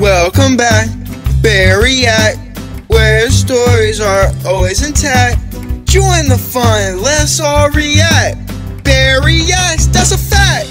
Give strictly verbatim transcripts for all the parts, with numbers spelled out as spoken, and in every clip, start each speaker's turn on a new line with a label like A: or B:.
A: Welcome back, Barry at where stories are always intact. Join the fun, let's all react. Barry acts, that's a fact.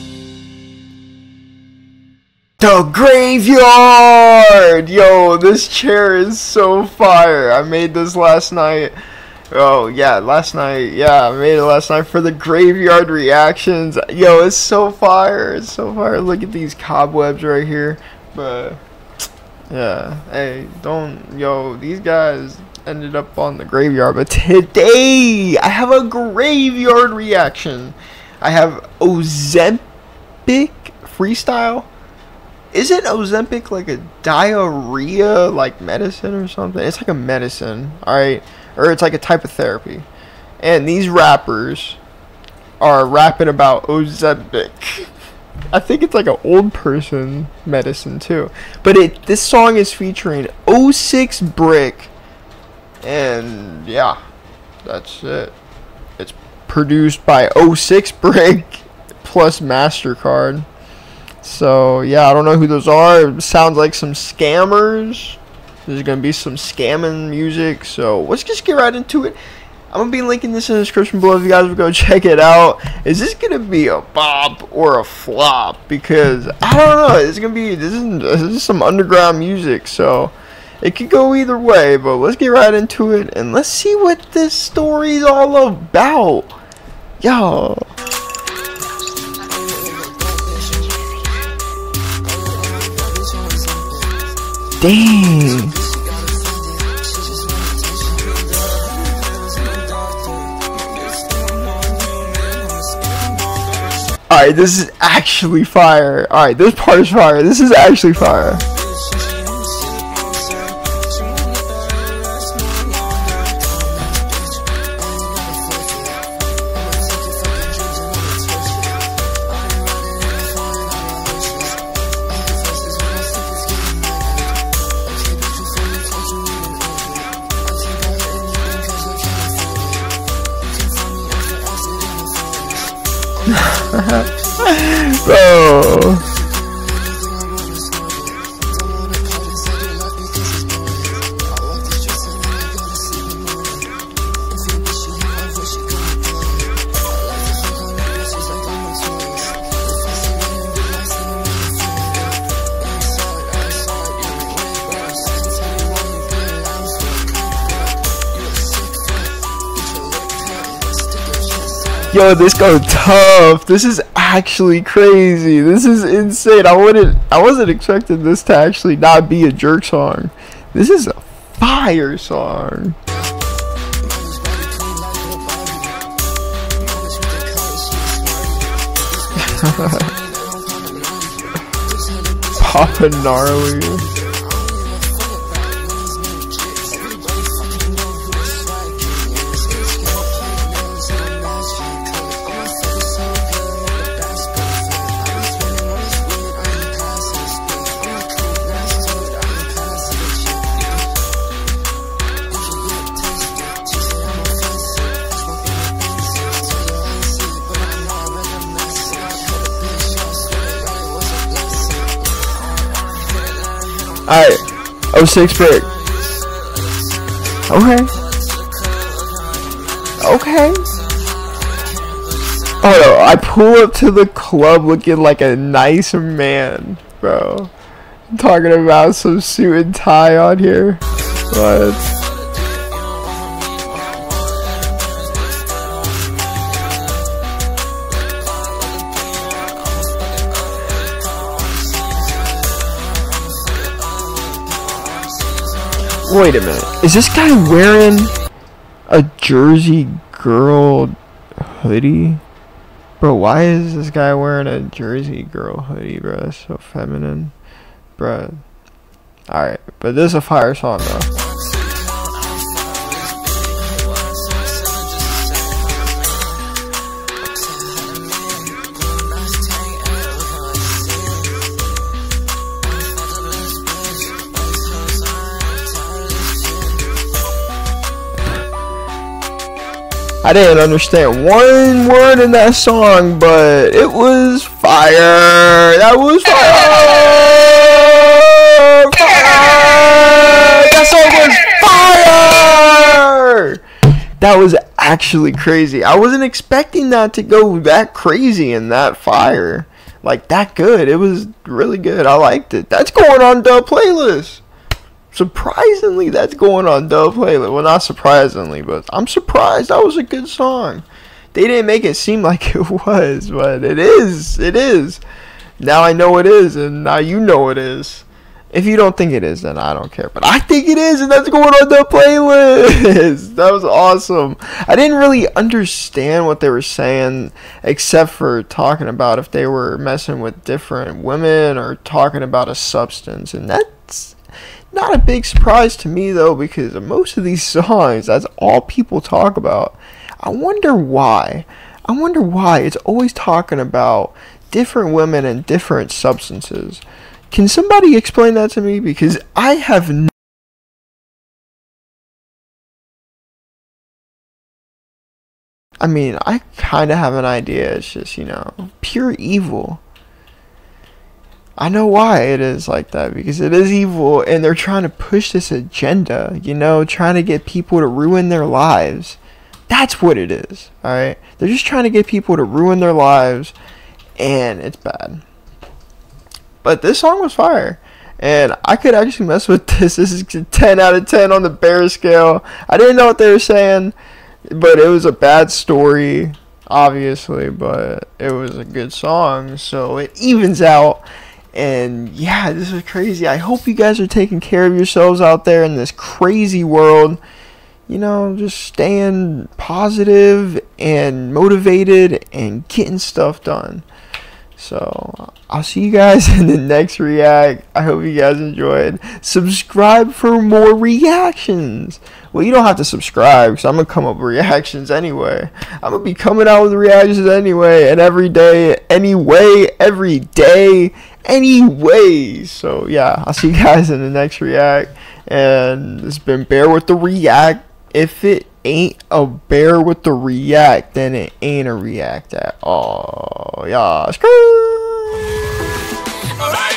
B: The graveyard! Yo, this chair is so fire. I made this last night. Oh, yeah, last night. Yeah, I made it last night for the graveyard reactions. Yo, it's so fire. It's so fire. Look at these cobwebs right here. But, yeah. Hey, don't. Yo, these guys ended up on the graveyard. But today, I have a graveyard reaction. I have Ozempic Freestyle. Isn't Ozempic like a diarrhea like medicine or something? It's like a medicine, alright? Or it's like a type of therapy. And these rappers are rapping about Ozempic. I think it's like an old person medicine too. But it this song is featuring oh six brick. And yeah, that's it. It's produced by oh six brick plus MasterCard. So yeah, I don't know who those are. It sounds like some scammers. There's gonna be some scamming music. So let's just get right into it. I'm gonna be linking this in the description below if you guys will go check it out. Is this gonna be a bop or a flop? Because I don't know. It's gonna be this is this is some underground music, so it could go either way. But let's get right into it and let's see what this story's all about. Yo. Dang. Alright, this is actually fire. Alright, this part is fire. This is actually fire. Bro. Yo, this goes tough. This is actually crazy. This is insane. I wouldn't I wasn't expecting this to actually not be a jerk song. This is a fire song. Papa gnarly. Alright, oh six brick. Okay. Okay. Oh no, I pull up to the club looking like a nice man, bro. I'm talking about some suit and tie on here. What? Wait a minute. Is this guy wearing a Jersey Girl hoodie? Bro, why is this guy wearing a Jersey Girl hoodie, bro? That's so feminine. Bro. Alright, but this is a fire song, though. I didn't understand one word in that song, but it was fire. That was fire. That was actually crazy. I wasn't expecting that to go that crazy and that fire. Like, that good. It was really good. I liked it. That's going on Dub Playlist. Surprisingly, that's going on Dub Playlist. Well, not surprisingly, but I'm surprised. That was a good song. They didn't make it seem like it was, but it is. It is. Now I know it is, and now you know it is. If you don't think it is, then I don't care. But I think it is, and that's going on the playlist. That was awesome. I didn't really understand what they were saying, except for talking about if they were messing with different women or talking about a substance. And that's not a big surprise to me, though, because most of these songs, that's all people talk about. I wonder why. I wonder why it's always talking about different women and different substances. Can somebody explain that to me? Because I have no... I mean, I kind of have an idea. It's just, you know, pure evil. I know why it is like that. Because it is evil and they're trying to push this agenda. You know, trying to get people to ruin their lives. That's what it is. Alright? They're just trying to get people to ruin their lives. And it's bad. But this song was fire. And I could actually mess with this. This is a ten out of ten on the bear scale. I didn't know what they were saying. But it was a bad story, obviously. But it was a good song. So it evens out. And yeah, this is crazy. I hope you guys are taking care of yourselves out there in this crazy world. You know, just staying positive and motivated and getting stuff done. So, I'll see you guys in the next react. I hope you guys enjoyed. Subscribe for more reactions. Well, you don't have to subscribe, because I'm going to come up with reactions anyway. I'm going to be coming out with reactions anyway, and every day, anyway, every day, anyway. So, yeah, I'll see you guys in the next react. And it's been Bear with the React. If it ain't a bear with the react, then it ain't a react at all. Y'all screw.